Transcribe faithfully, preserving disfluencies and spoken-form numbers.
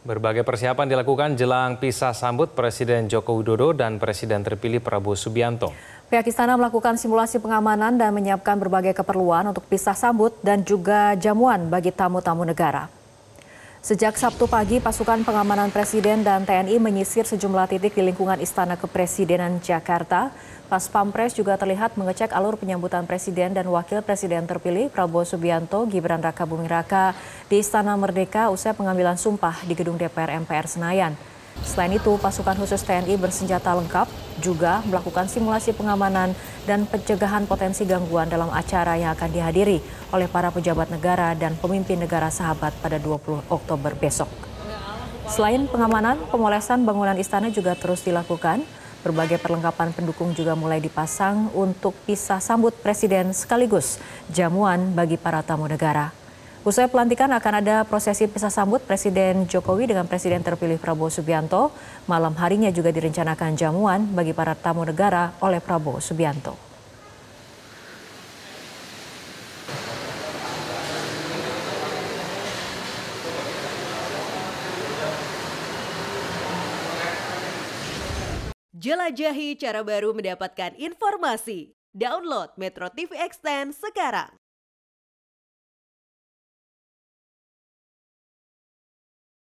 Berbagai persiapan dilakukan jelang pisah sambut Presiden Joko Widodo dan Presiden terpilih Prabowo Subianto. Pihak istana melakukan simulasi pengamanan dan menyiapkan berbagai keperluan untuk pisah sambut dan juga jamuan bagi tamu-tamu negara. Sejak Sabtu pagi, pasukan pengamanan Presiden dan T N I menyisir sejumlah titik di lingkungan Istana Kepresidenan Jakarta. Pas Pampres juga terlihat mengecek alur penyambutan Presiden dan Wakil Presiden terpilih Prabowo Subianto Gibran Rakabuming Raka di Istana Merdeka usai pengambilan sumpah di Gedung D P R M P R Senayan. Selain itu, pasukan khusus T N I bersenjata lengkap juga melakukan simulasi pengamanan dan pencegahan potensi gangguan dalam acara yang akan dihadiri oleh para pejabat negara dan pemimpin negara sahabat pada dua puluh Oktober besok. Selain pengamanan, pemolesan bangunan istana juga terus dilakukan. Berbagai perlengkapan pendukung juga mulai dipasang untuk pisah sambut Presiden sekaligus jamuan bagi para tamu negara. Usai pelantikan akan ada prosesi pisah sambut Presiden Jokowi dengan Presiden terpilih Prabowo Subianto. Malam harinya juga direncanakan jamuan bagi para tamu negara oleh Prabowo Subianto. Jelajahi cara baru mendapatkan informasi. Download Metro T V Extend sekarang.